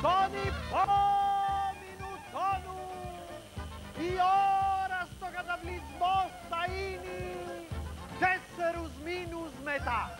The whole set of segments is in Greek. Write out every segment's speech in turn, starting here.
τον υπόμεινου τόνου η ώρα στο καταβλισμό θα είναι 4 μήνους μετά.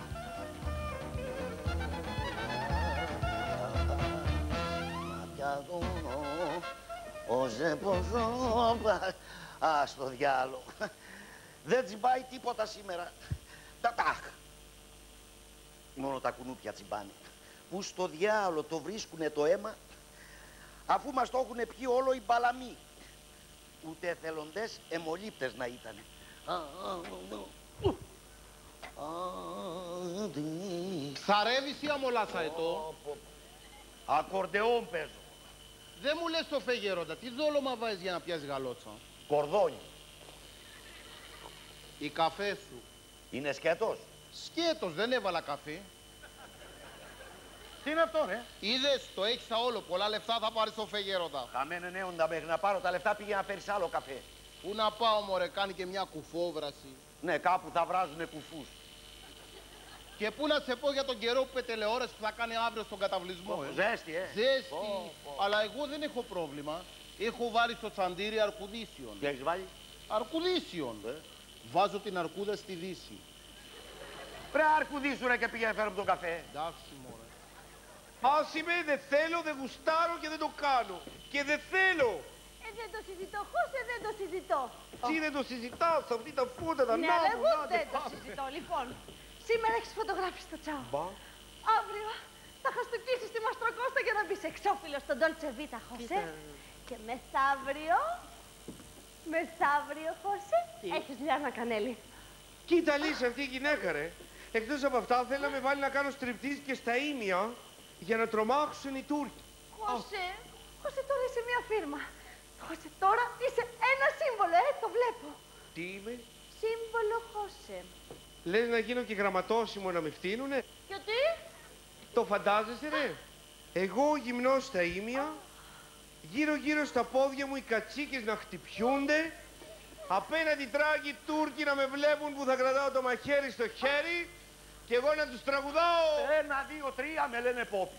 Στο διάλο. Δεν τσιμπάει τίποτα σήμερα. Τατάχ. Μόνο τα κουνούπια τσιμπάνε. Πού στο διάλο το βρίσκουνε το αίμα, αφού μας το έχουνε πιει όλο οι μπαλαμοί. Ούτε εθελοντές αιμολήπτες να ήτανε. Θαρεύεις ή αμολάσα ετώ? Ακορντεόν παίζω. Δεν μου λες το φεγέροντα, τι δόλωμα βάζεις για να πιάσεις γαλότσα? Κορδόνι. Η καφέ σου? Είναι σκέτος. Σκέτος, δεν έβαλα καφέ. Τι είναι αυτό, ρε? Είδες, το έχεις όλο, πολλά λεφτά θα πάρεις το φεγέροντα. Χαμένε νέοντα μέχρι να πάρω τα λεφτά πήγε να φέρεις άλλο καφέ. Πού να πάω μωρέ, κάνει και μια κουφόβραση. Ναι, κάπου θα βράζουνε κουφούς. Και πού να σε πω για τον καιρό που τηλεόραση που θα κάνει αύριο στον καταβλισμό. Ζέστη, Ζέστη. Αλλά εγώ δεν έχω πρόβλημα. Έχω βάλει στο τσαντήρι αρκουδίσιον. Τι έχεις βάλει? Αρκουδίσιον. Βάζω την αρκούδα στη δύση. Πρέ αρκουδίσου ρε και πήγαινε φέρω τον καφέ. Εντάξει μωρέ. Ας είμαι, δεν θέλω, δεν γουστάρω και δεν το κάνω. Και δεν θέλω. Δεν το συζητώ, Χώσε, δεν το συζητώ. Τι δεν το συζητάς, αυτή τα φώτα, τα Ναι, αλλά εγώ δεν το συζητώ. Λοιπόν, σήμερα έχεις φωτογράφηση στο Τσάο. Μπα. Αύριο θα χαστοκίσεις στη Μαστροκώστα για να μπεις εξώφυλλο στον Dolce Vita, Χώσε. Και μεθαύριο, Χώσε, έχεις Λιάννα Κανέλη. Κοίτα Λύση αυτή η γυναίκα ρε. Εκτός από αυτά θέλει να με βάλει να κάνω στριπτίζ και στα ίμια για να τρομάξουν οι Τούρκοι. Χώσε, τώρα είσαι μια φίρμα. Χώσε, τώρα είσαι ένα σύμβολο, το βλέπω. Τι είμαι? Σύμβολο, Χώσε. Λες να γίνω και γραμματόσημο να με φτύνουνε? Γιατί? Το φαντάζεσαι ρε? Εγώ γυμνός στα ίμια, γύρω-γύρω στα πόδια μου οι κατσίκες να χτυπιούνται, απέναντι τράγοι Τούρκοι να με βλέπουν που θα κρατάω το μαχαίρι στο χέρι και εγώ να τους τραγουδάω. 1, 2, 3 με λένε Πόπι.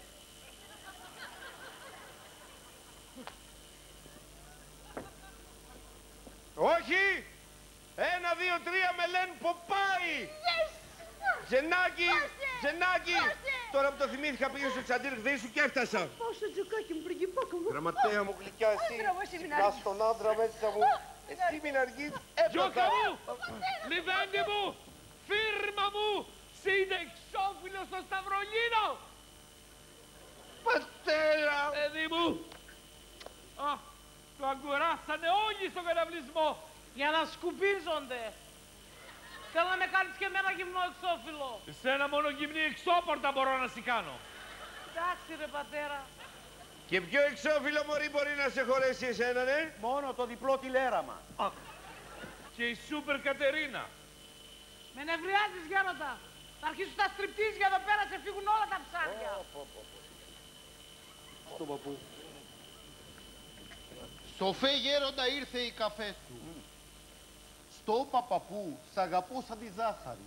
Όχι! 1, 2, 3 με λένε Ποπάι! Ζενάκι! Ζενάκι! Τώρα που το θυμήθηκα πήγα στο τσαντήρ χθες και έφτασα. Πόσο τζουκάκι μου, πριγκιπόκο μου. Γραμματέα μου, γλυκιά εσύ. Σκά στον άντρα μέσα μου. Εσύ μην αργείς. Γιώκα μου! Λιβέντη μου! Φίρμα μου! Συνεξόφυλλο στο Σταυρολίνο! Πατέρα! Παιδί μου! Α, το αγκουράσανε όλοι στον καταβλισμό για να σκουπίζονται. Θέλω να με κάνεις και εμένα γυμνό εξώφυλλο. Εσένα μόνο γυμνή εξώπορτα μπορώ να σ' κάνω. Εντάξει ρε πατέρα. Και ποιο εξώφυλλο μωρή μπορεί να σε χωρέσει εσένα, ναι? Μόνο το διπλό τηλέραμα. Και η Σούπερ Κατερίνα. Με νευριάζεις Γέροντα. Θα αρχίσουν τα στριπτίζια εδώ πέρα, σε φύγουν όλα τα ψάρια. Στο παππού. Σοφέ Γέροντα, ήρθε η καφέ σου. Στο παπαπού, σ' αγαπώ σαν τη ζάχαρη.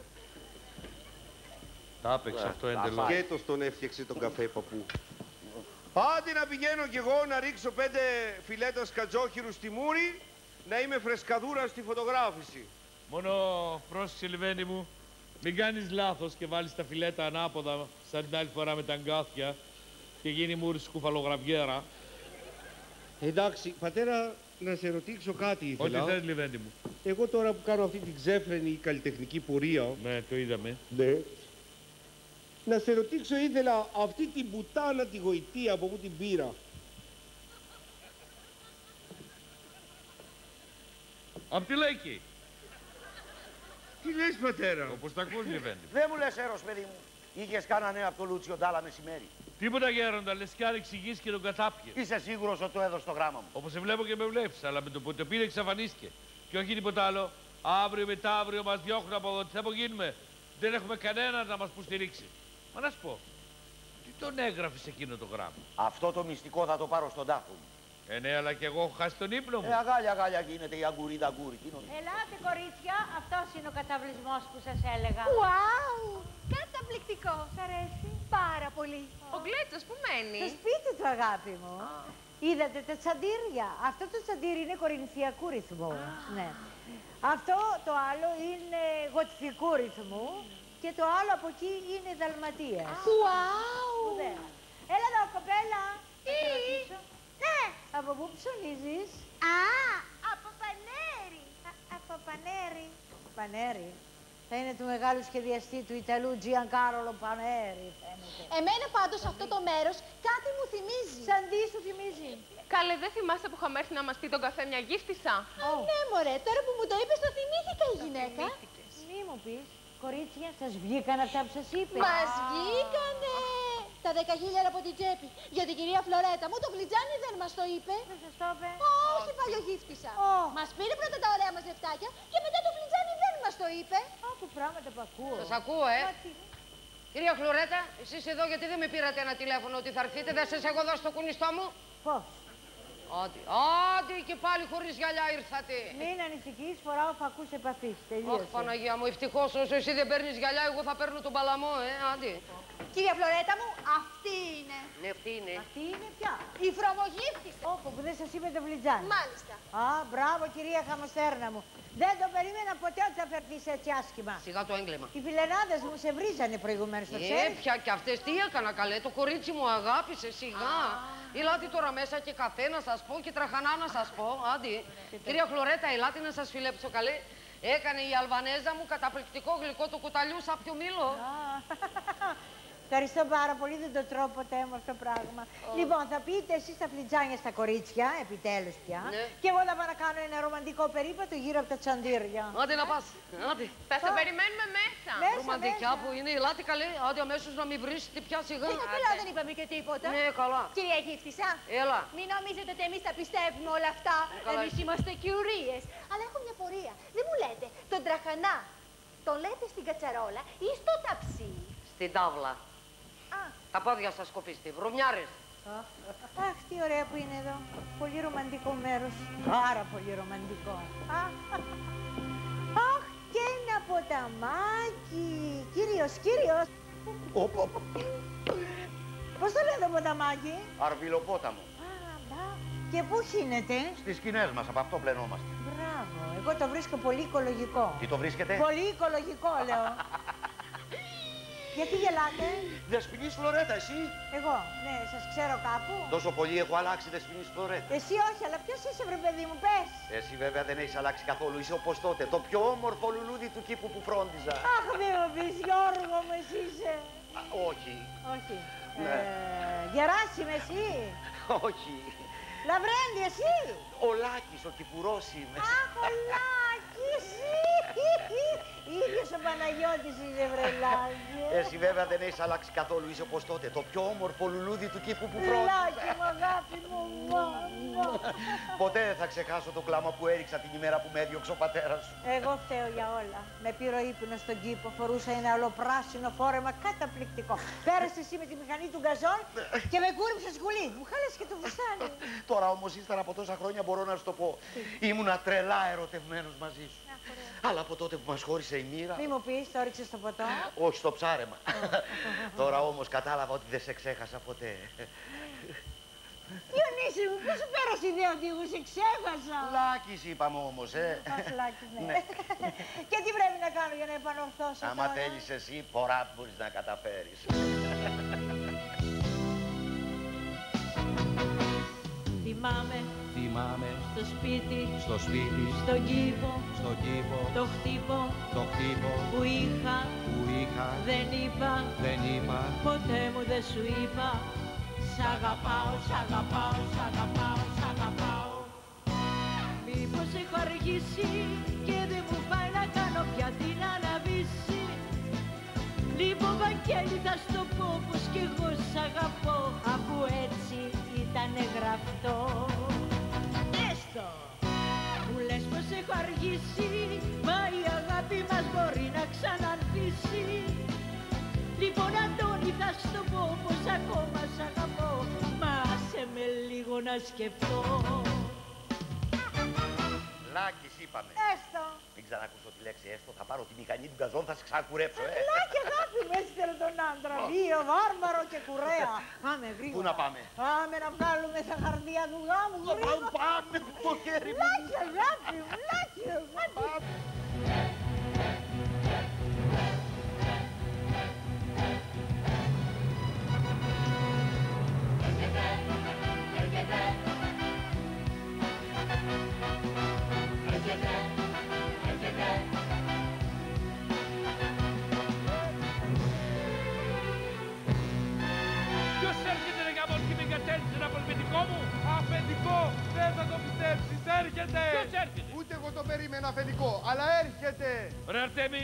Τα έπαιξε αυτό εντελώς. Σκέτος τον έφτιαξε τον καφέ παππού. Άντε να πηγαίνω κι εγώ να ρίξω 5 φιλέτα σκατζόχυρου στη μούρη, να είμαι φρεσκαδούρα στη φωτογράφηση. Μόνο πρόσεξε Λιβέντη μου, μην κάνεις λάθος και βάλεις τα φιλέτα ανάποδα σαν την άλλη φορά με τα αγκάθια και γίνει μούρη σκουφαλογραβιέρα. Εντάξει, πατέρα, να σε ρωτήσω κάτι ήθελα. Ό,τι θες Λιβέντη μου. Εγώ τώρα που κάνω αυτή την ξέφρενη καλλιτεχνική πορεία, Ναι, το είδαμε. ναι, να σε ρωτήσω ήθελα αυτή την πουτάνα τη γοητεία από πού την πήρα. Απ' τη Λέκη. Τι λες πατέρα? Όπως τα ακούς Λιβέντη. Δεν μου λες έρος παιδί μου. Είχες κάνα νέα από το Λούτσιο Ντάλα μεσημέρι. Τίποτα Γέροντα, λες κι αν εξηγήσει και τον κατάπιε. Είσαι σίγουρος ότι το έδωσε το γράμμα μου? Όπως σε βλέπω και με βλέπεις, αλλά με το που το πήρε εξαφανίστηκε. Και όχι τίποτα άλλο. Αύριο μεθαύριο μας διώχνουν από εδώ. Τι θα απογίνουμε? Δεν έχουμε κανέναν να μας υποστηρίξει. Μα να σου πω, τι τον έγραφες εκείνο το γράμμα? Αυτό το μυστικό θα το πάρω στον τάφο μου. Ναι, αλλά κι εγώ έχω χάσει τον ύπνο μου. Αγάλια γίνεται η αγκουρίδα αγκούρη. Ελάτε κορίτσια, αυτός είναι ο καταβλισμός που σας έλεγα. Ουάου! Καταπληκτικό! Σ' αρέσει? Πάρα πολύ. Ο Γκλέτσος που μένει? Στο σπίτι σου, αγάπη μου. Είδατε τα τσαντήρια. Αυτό το τσαντήρι είναι κορινθιακού ρυθμού. Ναι. Αυτό το άλλο είναι γοτθικού ρυθμού και το άλλο από εκεί είναι δαλματίας. Ουάου! Έλα εδώ, κοπέλα. Τι? Ναι. Από πού ψωνίζεις? Α, από Πανέρι. Από Πανέρι. Πανέρι. Θα είναι του μεγάλου σχεδιαστή του Ιταλού Giancarlo Πανέρι, φαίνεται. Εμένα πάντως αυτό το μέρος κάτι μου θυμίζει. Σαν τι σου θυμίζει? Καλέ, δεν θυμάσαι που είχαμε έρθει να μας πει τον καφέ μια γύφτισσα? Ναι, μωρέ, τώρα που μου το είπες το θυμήθηκα η γυναίκα. Μη μου πεις, κορίτσια, σας βγήκαν αυτά που σας είπε? Μας βγήκανε! Τα 10.000 από την τσέπη. Για την κυρία Φλωρέτα μου το φλιτζάνι δεν μας το είπε. Δεν σας το είπε? Όχι, παλιογύφτησα. Ω. Μας πήρε πρώτα τα ωραία μας λεφτάκια και μετά το φλιτζάνι δεν μας το είπε. Άκου πράγματα που ακούω. Σας ακούω, Κυρία Φλωρέτα, εσείς εδώ γιατί δεν με πήρατε ένα τηλέφωνο ότι θα έρθετε, δεν σας έχω δώσει το κουνιστό μου? Πώς? Άντε και πάλι χωρίς γυαλιά ήρθατε. Μην ανησυχείς, φοράω φακούς επαφής. Τελείωσε. Αχ, Παναγία μου, ευτυχώς όσο εσύ δεν παίρνεις γυαλιά, εγώ θα παίρνω τον παλαμό, άντε. Κυρία Φλωρέτα μου, αυτή είναι. Ναι, αυτή είναι. Αυτή είναι πια. Η φρομογύφτησα. Όπο που δεν σας είπε το βλιτζάνι. Μάλιστα. Α, μπράβο κυρία Χαμοστέρνα μου. Δεν το περίμενα ποτέ ότι θα φερθείς έτσι άσχημα. Σιγά το έγκλημα. Οι φιλενάδες μου σε βρίζανε προηγουμένως, το ξέρεις? Πια και αυτές τι έκανα καλέ, το κορίτσι μου αγάπησε σιγά. Ελάτε τώρα μέσα και καφέ να σας πω και τραχανά να σας πω, άντε. Κυρία Φλωρέτα, ελάτε να σας φιλέψω καλέ. Έκανε η Αλβανέζα μου καταπληκτικό γλυκό του κουταλιού σάπιο μήλο. Ευχαριστώ πάρα πολύ, δεν το τρώω ποτέ μου αυτό το πράγμα. Λοιπόν, θα πείτε εσείς τα φλιτζάνια στα κορίτσια, επιτέλους πια. Ναι. Και εγώ θα πάω να κάνω ένα ρομαντικό περίπατο γύρω από τα τσαντήρια. Άντε να πας, άντε. Θα σε περιμένουμε μέσα. Ρομαντικιά που είναι, ελάτε καλέ, άντε αμέσως να μην βρίσκετε πια σιγά. Καλά, δεν είπαμε και τίποτα. Ναι, καλά. Κυρία Γύφτισσα, Έλα. μην νομίζετε ότι εμείς τα πιστεύουμε όλα αυτά. Καλά. Εμείς είμαστε κιουρίες. Αλλά έχω μια πορεία. Δεν μου λέτε, τον τραχανά τον λέτε στην κατσαρόλα ή στο ταψί? Στην τάβλα. Τα πόδια σας κοπίστε, βρωμιάρες. Αχ, τι ωραία που είναι εδώ. Πολύ ρομαντικό μέρος. Πάρα πολύ ρομαντικό. Αχ, και ένα ποταμάκι. Κύριος. Πώς το λένε το ποταμάκι? Αρβιλοπόταμο. Και πού χύνεται? Στις σκηνές μας, από αυτό πλενόμαστε. Μπράβο, εγώ το βρίσκω πολύ οικολογικό. Τι το βρίσκετε? Πολύ οικολογικό, λέω. Γιατί γελάτε? Δεσποινής Φλωρέτα, εσύ. Εγώ, ναι, σας ξέρω κάπου. Τόσο πολύ έχω αλλάξει Δεσποινής Φλωρέτα. Εσύ όχι, αλλά ποιος είσαι βρε παιδί μου, πες. Εσύ βέβαια δεν έχεις αλλάξει καθόλου, είσαι όπως τότε. Το πιο όμορφο λουλούδι του κήπου που φρόντιζα. Αχ, μην μου πεις, Γιώργο μου, εσύ είσαι. Όχι. Όχι. Ναι. Γεράσιμη εσύ. Όχι. Λαβρέντη εσύ. Ο Λάκης, ο Κυπουρός είμαι. Αχ, ο Λάκης. Ίδιος ο Παναγιώτης είσαι, βρε Λάκη. Εσύ βέβαια δεν έχεις αλλάξει καθόλου, είσαι όπως τότε. Το πιο όμορφο λουλούδι του κήπου που φρόντιζα. Λάκη μου, αγάπη μου, Ποτέ δεν θα ξεχάσω το κλάμα που έριξα την ημέρα που με έδιωξε ο πατέρας σου. Εγώ φταίω για όλα. Με πήρε ο ύπνος στον κήπο, φορούσα ένα ολοπράσινο φόρεμα καταπληκτικό. Πέρασε εσύ με τη μηχανή του γκαζόν και με κούρυψε σκουλί. Μου χάλασε και το φουστάνι. Τώρα όμως ύστερα από τόσα χρόνια μπορώ να σου το πω. Ήμουνα τρελά ερωτευμένος μαζί σου. Αλλά από τότε που μας χώρισε η μοίρα... Μη μου πεις, το έριξες στο ποτό. Όχι, στο ψάρεμα. Τώρα όμως κατάλαβα ότι δεν σε ξέχασα ποτέ. Διονύση μου, πώς σου πέρασε η ιδέα ότι εγώ σε ξέχασα? Λάκης είπαμε όμως, Αχ, Λάκης, ναι. Και τι πρέπει να κάνω για να επανορθώσω Άμα τώρα? θέλεις εσύ, πολλά μπορείς να καταφέρεις. Θυμάμαι στο σπίτι, στον κήπο, κήπο, το χτύπο που είχα, δεν είπα, ποτέ μου δεν σου είπα. Σ' αγαπάω. Μήπως έχω αργήσει και δεν μου πάει να κάνω πια την αναβίση. Λοιπόν, Βαγγέλη, θα στο πω πως κι εγώ σ' αγαπώ, αφού έτσι ήτανε γραφτό. Έστω μου λες πως έχω αργήσει, μα η αγάπη μας μπορεί να ξανανθίσει. Λοιπόν, Αντώνη, θα στο πω πως ακόμα σ' αγαπώ, μα άσε με λίγο να σκεφτώ. Λάκης είπαμε. Έστω. Μην να ακούσω τη λέξη έστω, θα πάρω τη μηχανή του γκαζόν, θα σε ξανακουρέψω, Λάκι, αγάπη μου, έτσι θέλω τον άντρα. Βίο, βάρβαρο και κουρέα. Πάμε γρήγορα. Πού να πάμε? Πάμε να βγάλουμε τα χαρτιά του γάμου. Γρήγορα. Πάμε, το χέρι μου. Λάκι, αγάπη μου, λάκι, αγάπη. Ποιος έρχεται ρε γαμόν και με εγκατέλειψε από αφεντικό μου? Αφεντικό, δεν θα το πιστέψεις, έρχεται! Ποιος έρχεται? Ούτε εγώ το περίμενα αφεντικό, αλλά έρχεται. Ρε Αρτέμι,